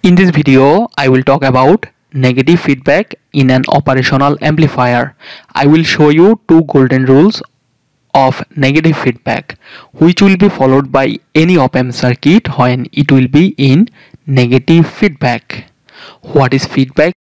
In this video, I will talk about negative feedback in an operational amplifier. I will show you two golden rules of negative feedback, which will be followed by any op-amp circuit when it will be in negative feedback. What is feedback?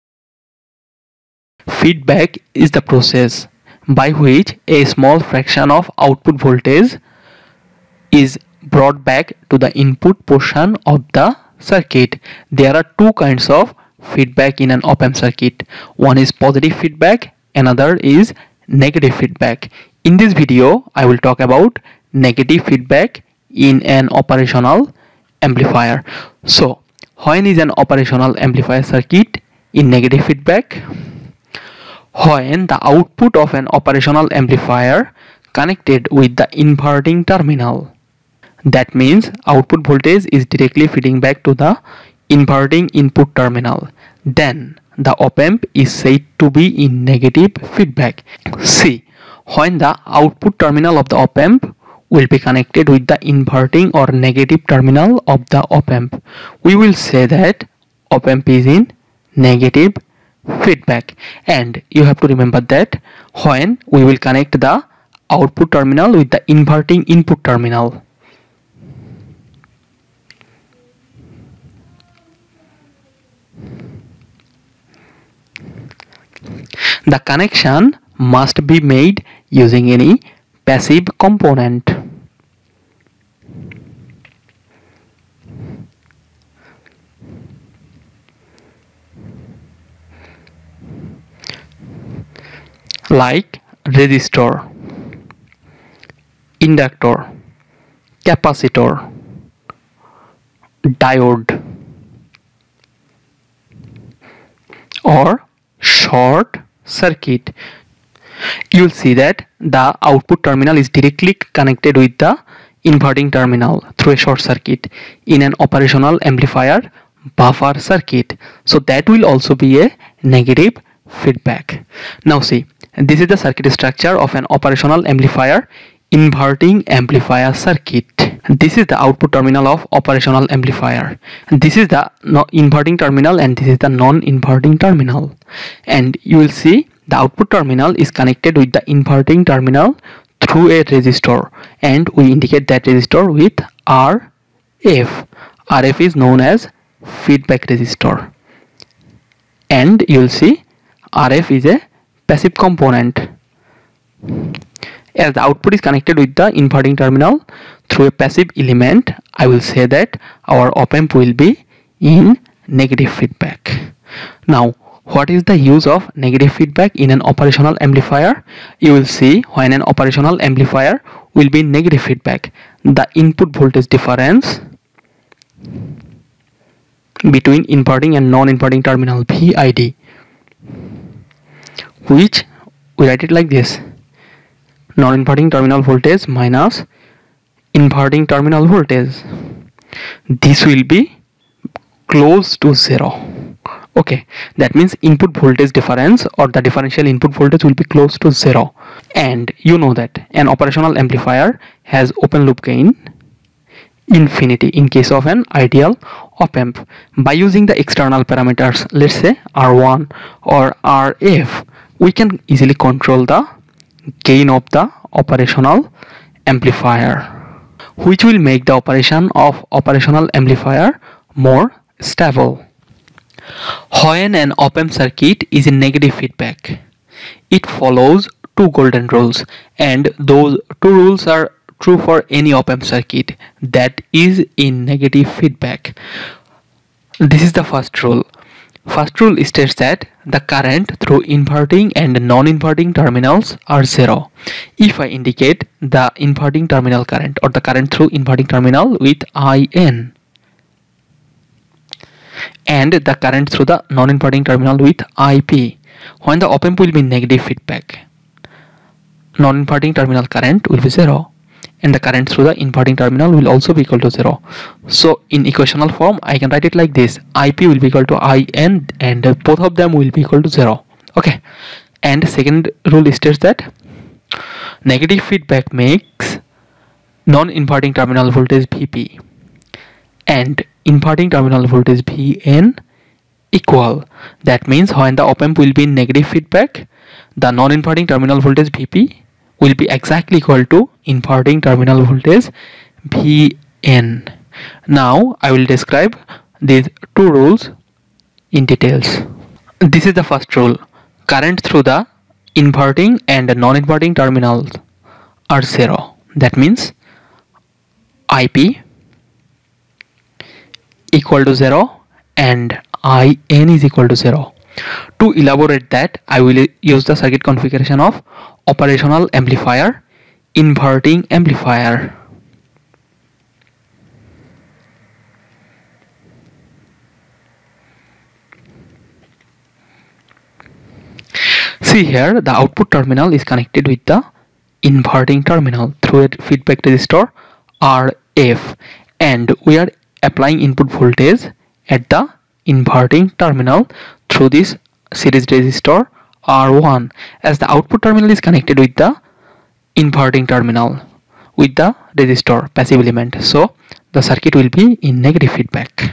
Feedback is the process by which a small fraction of output voltage is brought back to the input portion of the circuit. There are two kinds of feedback in an op-amp circuit. One is positive feedback, another is negative feedback. In this video, I will talk about negative feedback in an operational amplifier. So, when is an operational amplifier circuit in negative feedback? When the output of an operational amplifier connected with the inverting terminal. That means output voltage is directly feeding back to the inverting input terminal. Then the op-amp is said to be in negative feedback. See, when the output terminal of the op-amp will be connected with the inverting or negative terminal of the op-amp, we will say that op-amp is in negative feedback. And you have to remember that when we will connect the output terminal with the inverting input terminal, the connection must be made using any passive component. Like resistor, inductor, capacitor, diode, or short circuit. You will see that the output terminal is directly connected with the inverting terminal through a short circuit in an operational amplifier buffer circuit. So that will also be a negative feedback. Now see, this is the circuit structure of an operational amplifier inverting amplifier circuit. This is the output terminal of operational amplifier. This is the inverting terminal and this is the non-inverting terminal. And you will see the output terminal is connected with the inverting terminal through a resistor, and we indicate that resistor with RF. RF is known as feedback resistor. And you will see RF is a passive component. As the output is connected with the inverting terminal through a passive element, I will say that our op-amp will be in negative feedback. Now, what is the use of negative feedback in an operational amplifier? You will see when an operational amplifier will be in negative feedback, the input voltage difference between inverting and non-inverting terminal VID, which we write it like this: non-inverting terminal voltage minus inverting terminal voltage. This will be close to zero. Okay, that means input voltage difference or the differential input voltage will be close to zero. And you know that an operational amplifier has open loop gain infinity in case of an ideal op-amp. By using the external parameters, let's say R1 or RF, we can easily control the gain of the operational amplifier, which will make the operation of operational amplifier more stable. When an op-amp circuit is in negative feedback, it follows two golden rules, and those two rules are true for any op-amp circuit that is in negative feedback. This is the first rule. First rule states that the current through inverting and non-inverting terminals are zero. If I indicate the inverting terminal current or the current through inverting terminal with IN, and the current through the non-inverting terminal with IP, when the op-amp will be in negative feedback, non-inverting terminal current will be zero and the current through the inverting terminal will also be equal to zero. So in equational form, I can write it like this: IP will be equal to IN and both of them will be equal to zero. Okay, and second rule states that negative feedback makes non-inverting terminal voltage VP and inverting terminal voltage Vn equal. That means when the op-amp will be in negative feedback, the non-inverting terminal voltage Vp will be exactly equal to inverting terminal voltage Vn. Now I will describe these two rules in details. This is the first rule. Current through the inverting and non-inverting terminals are zero. That means Ip equal to 0 and In is equal to 0. To elaborate that, I will use the circuit configuration of operational amplifier, inverting amplifier. See here, the output terminal is connected with the inverting terminal through a feedback resistor RF, and we are applying input voltage at the inverting terminal through this series resistor R1, as the output terminal is connected with the inverting terminal with the resistor passive element, so the circuit will be in negative feedback.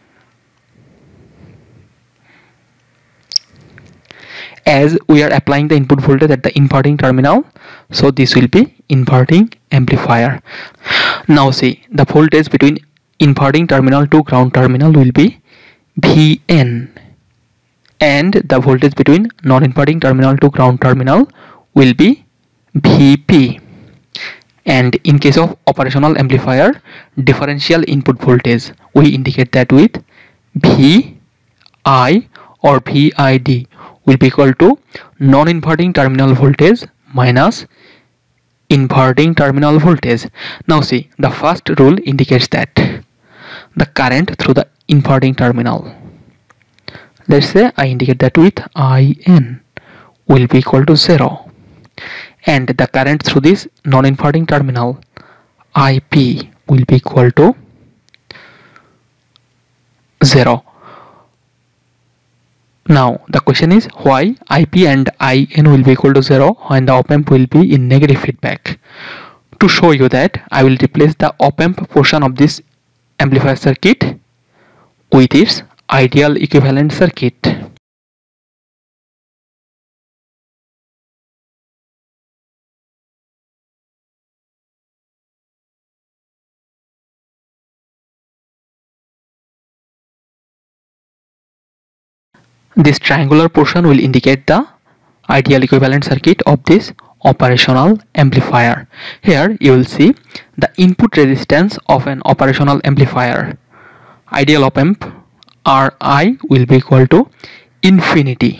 As we are applying the input voltage at the inverting terminal, so this will be inverting amplifier. Now see, the voltage between inverting terminal to ground terminal will be Vn, and the voltage between non-inverting terminal to ground terminal will be Vp. And in case of operational amplifier, differential input voltage, we indicate that with Vi or Vid will be equal to non-inverting terminal voltage minus inverting terminal voltage. Now see, the first rule indicates that the current through the inverting terminal, let's say I indicate that with In, will be equal to 0, and the current through this non-inverting terminal Ip will be equal to 0. Now the question is, why Ip and In will be equal to 0 when the op-amp will be in negative feedback? To show you that, I will replace the op-amp portion of this amplifier circuit with its ideal equivalent circuit. This triangular portion will indicate the ideal equivalent circuit of this operational amplifier. Here you will see the input resistance of an operational amplifier. Ideal op-amp Ri will be equal to infinity.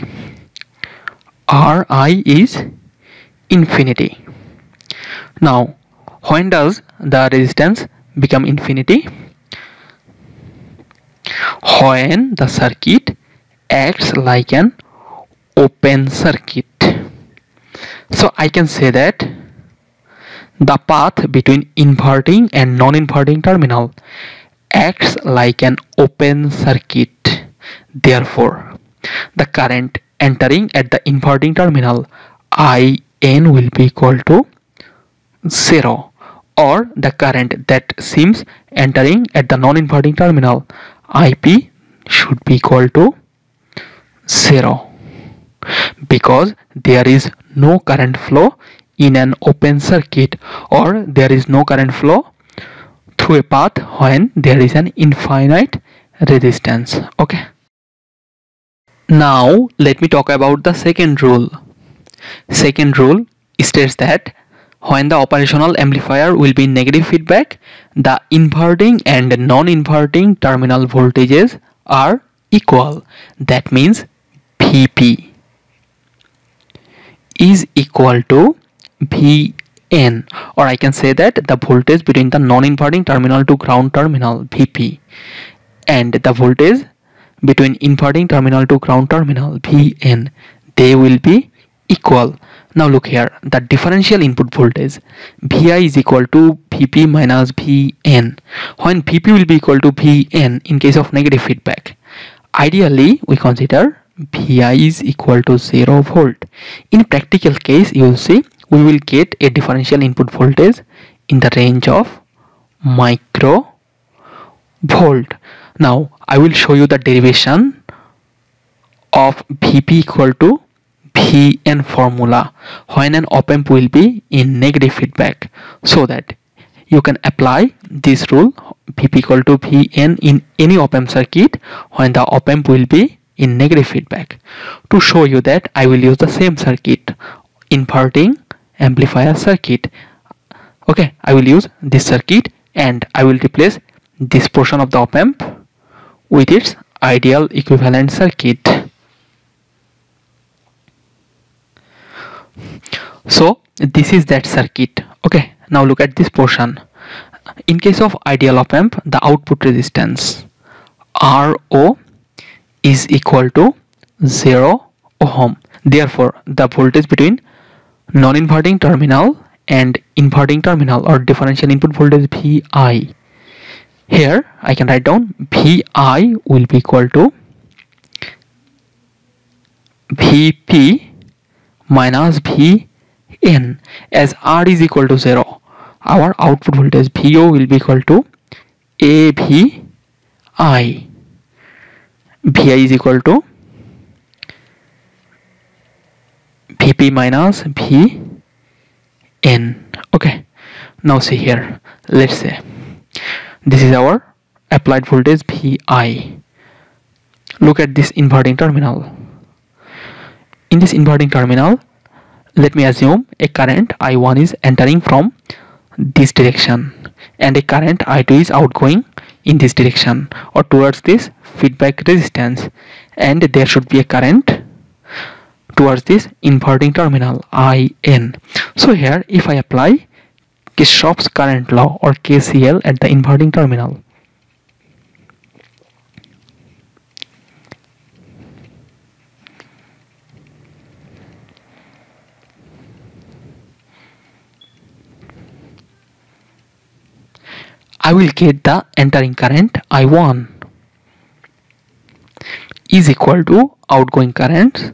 Ri is infinity. Now, when does the resistance become infinity? When the circuit acts like an open circuit. So I can say that the path between inverting and non-inverting terminal acts like an open circuit. Therefore, the current entering at the inverting terminal In will be equal to 0, or the current that seems entering at the non-inverting terminal Ip should be equal to 0, because there is no current flow in an open circuit, or there is no current flow through a path when there is an infinite resistance. Okay. Now let me talk about the second rule. Second rule states that when the operational amplifier will be in negative feedback, the inverting and non-inverting terminal voltages are equal. That means Vp is equal to Vn, or I can say that the voltage between the non-inverting terminal to ground terminal Vp and the voltage between inverting terminal to ground terminal Vn, they will be equal. Now look here, the differential input voltage Vi is equal to Vp minus Vn. When Vp will be equal to Vn in case of negative feedback, ideally we consider Vi is equal to 0 volt. In practical case, you will see we will get a differential input voltage in the range of micro volt. Now I will show you the derivation of Vp equal to Vn formula when an op-amp will be in negative feedback, so that you can apply this rule Vp equal to Vn in any op-amp circuit when the op-amp will be in negative feedback. To show you that, I will use the same circuit, inverting amplifier circuit. Okay, I will use this circuit and I will replace this portion of the op-amp with its ideal equivalent circuit. So this is that circuit. Okay, now look at this portion. In case of ideal op-amp, the output resistance RO is equal to 0 ohm. Therefore, the voltage between non-inverting terminal and inverting terminal, or differential input voltage, VI. Here I can write down VI will be equal to Vp minus Vn. As R is equal to 0, our output voltage VO will be equal to AVI. Vi is equal to Vp minus Vn. Okay, now see here, let's say this is our applied voltage Vi. Look at this inverting terminal. In this inverting terminal, let me assume a current I1 is entering from this direction and a current I2 is outgoing in this direction or towards this feedback resistance, and there should be a current towards this inverting terminal IN. So here, if I apply Kirchhoff's current law or KCL at the inverting terminal, I will get the entering current I1 is equal to outgoing current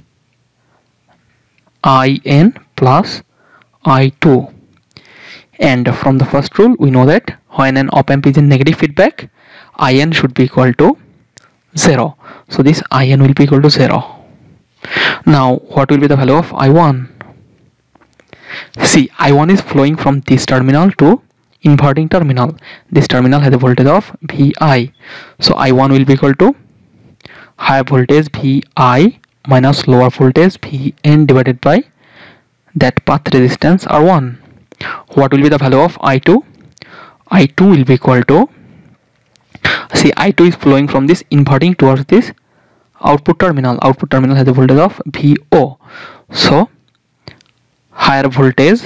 IN plus I2. And from the first rule, we know that when an op-amp is in negative feedback, IN should be equal to 0. So this IN will be equal to 0. Now what will be the value of I1? See, I1 is flowing from this terminal to inverting terminal. This terminal has a voltage of Vi. So I1 will be equal to higher voltage Vi minus lower voltage Vn divided by that path resistance R1. What will be the value of I2? I2 will be equal to, see, I2 is flowing from this inverting towards this output terminal. Output terminal has a voltage of VO. So higher voltage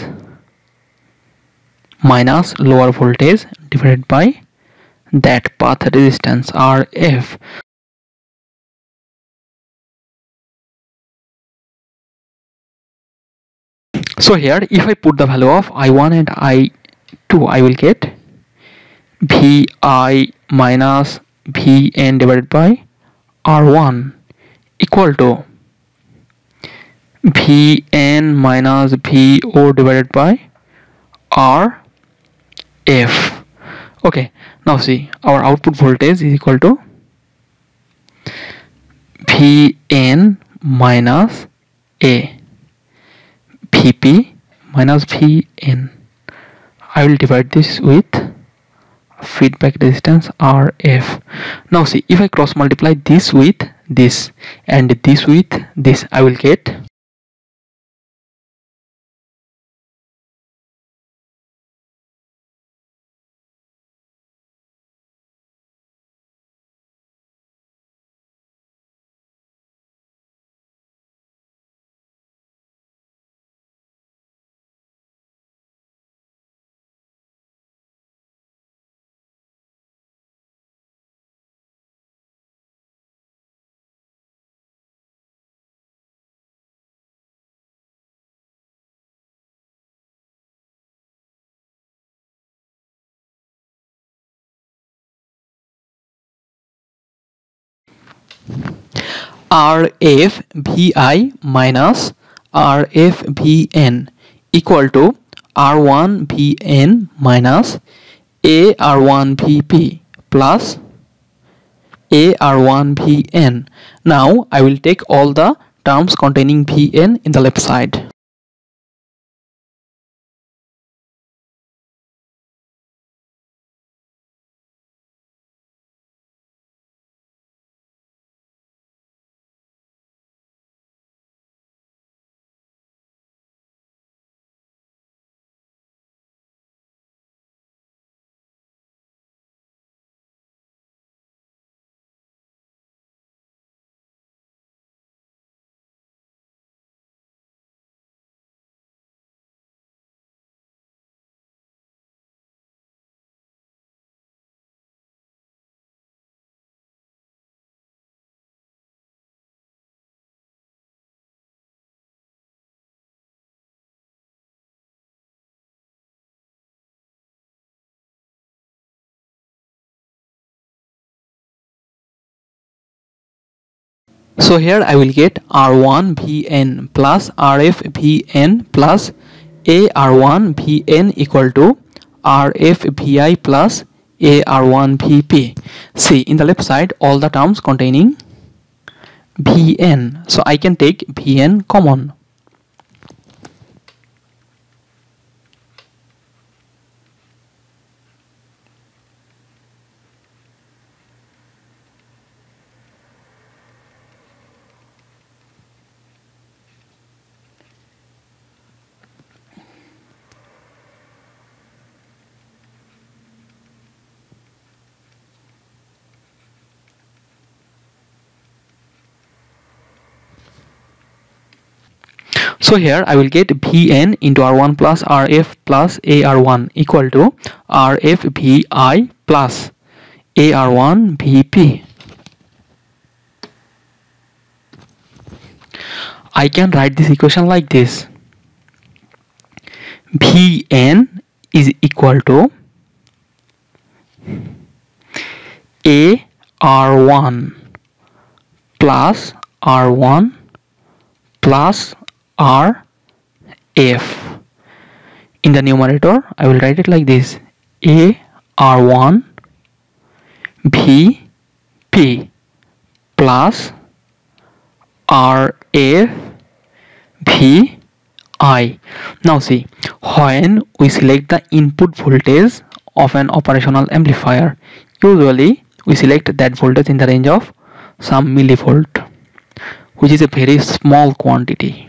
minus lower voltage divided by that path resistance RF. So here, if I put the value of I1 and I2, I will get Vi minus Vn divided by R1 equal to Vn minus Vo divided by RF. Okay, now see, our output voltage is equal to Vn minus A, Vp minus Vn. I will divide this with feedback resistance RF. Now see, if I cross multiply this with this and this with this, I will get RF Vi minus RF Vn equal to R1 Vn minus A R1 Vp plus AR1 Vn. Now I will take all the terms containing Vn in the left side. So here I will get R1 Vn plus RF Vn plus AR1 Vn equal to RF Vi plus AR1 Vp. See, in the left side all the terms containing Vn. So I can take Vn common. So here I will get Vn into R1 plus RF plus AR1 equal to RF Vi plus AR1 Vp. I can write this equation like this. Vn is equal to AR1 plus R1 plus RF. In the numerator I will write it like this: AR1 Vp plus RF Vi. Now see, when we select the input voltage of an operational amplifier, usually we select that voltage in the range of some millivolt, which is a very small quantity.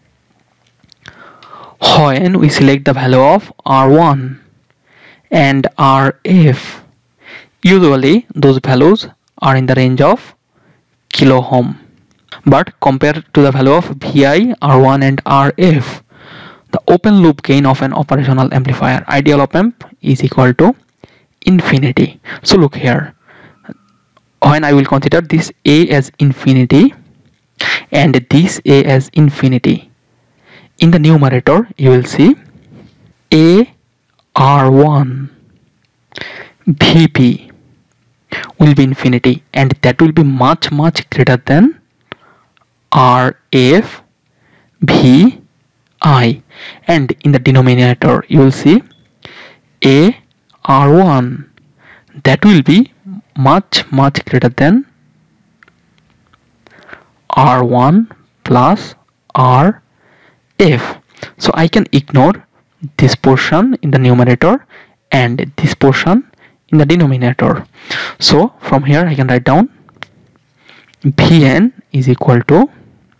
When we select the value of R1 and RF, usually those values are in the range of kilo ohm. But compared to the value of Vi, R1 and RF, the open loop gain of an operational amplifier, ideal op amp, is equal to infinity. So look here, when I will consider this A as infinity and this A as infinity, in the numerator you will see AR1 Vp will be infinity, and that will be much greater than RF Vi, and in the denominator you will see AR1, that will be much greater than R1 plus RF. So I can ignore this portion in the numerator and this portion in the denominator. So from here I can write down Vn is equal to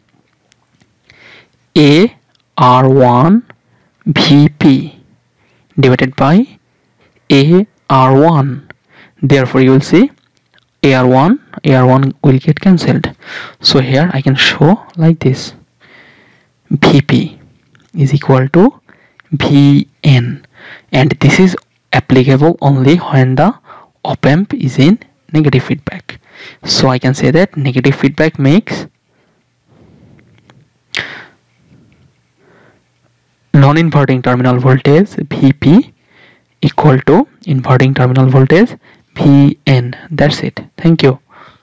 AR1 Vp divided by AR1. Therefore you will see AR1 will get cancelled. So here I can show like this: Vp is equal to Vn, and this is applicable only when the op amp is in negative feedback. So I can say that negative feedback makes non-inverting terminal voltage Vp equal to inverting terminal voltage Vn. That's it. Thank you.